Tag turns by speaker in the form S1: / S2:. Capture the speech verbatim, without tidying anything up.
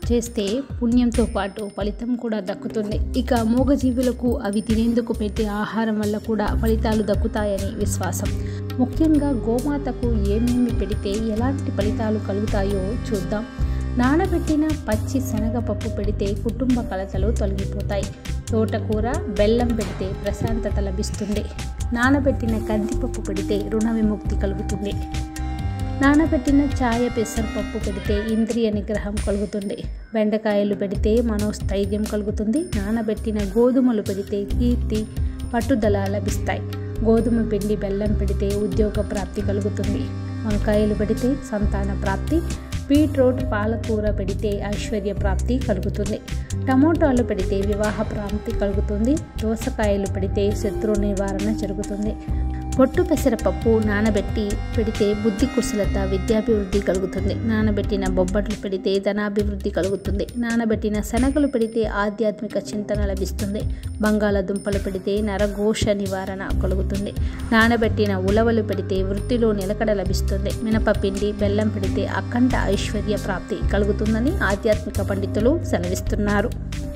S1: చేస్తే పుణ్యంతో పాటు ఫలితం కూడా దక్కుతుంది. ఇక మూగజీవులకు అవి తినేందుకు పెట్టే ఆహారం వల్ల కూడా ఫలితాలు దక్కుతాయని విశ్వాసం. ముఖ్యంగా గోమాతకు ఏమేమి పెడితే ఎలాంటి ఫలితాలు కలుగుతాయో చూద్దాం. నానబెట్టిన పచ్చి శనగపప్పు పెడితే కుటుంబ కలతలు తొలగిపోతాయి. తోటకూర, బెల్లం పెడితే ప్రశాంతత లభిస్తుంది. నానబెట్టిన కందిపప్పు పెడితే రుణ విముక్తి కలుగుతుంది. నానబెట్టిన ఛాయ పెసరపప్పు పెడితే ఇంద్రియ నిగ్రహం కలుగుతుంది. బెండకాయలు పెడితే మనోస్థైర్యం కలుగుతుంది. నానబెట్టిన గోధుమలు పెడితే కీర్తి, పట్టుదల లభిస్తాయి. గోధుమ పిండి బెల్లం పెడితే ఉద్యోగ ప్రాప్తి కలుగుతుంది. వంకాయలు పెడితే సంతాన ప్రాప్తి. బీట్రూట్, పాలకూర పెడితే ఐశ్వర్య ప్రాప్తి కలుగుతుంది. టమోటాలు పెడితే వివాహ ప్రాప్తి కలుగుతుంది. దోసకాయలు పెడితే శత్రు నివారణ జరుగుతుంది. పొట్టు పెసరపప్పు నానబెట్టి పెడితే బుద్ధి కుశలత, విద్యాభివృద్ధి కలుగుతుంది. నానబెట్టిన బొబ్బట్లు పెడితే ధనాభివృద్ధి కలుగుతుంది. నానబెట్టిన శనగలు పెడితే ఆధ్యాత్మిక చింతన లభిస్తుంది. బంగాళదుంపలు పెడితే నరఘోష నివారణ కలుగుతుంది. నానబెట్టిన ఉలవలు పెడితే వృత్తిలో నిలకడ లభిస్తుంది. మినపపిండి, బెల్లం పెడితే అఖండ ఐశ్వర్య ప్రాప్తి కలుగుతుందని ఆధ్యాత్మిక పండితులు సెలవిస్తున్నారు.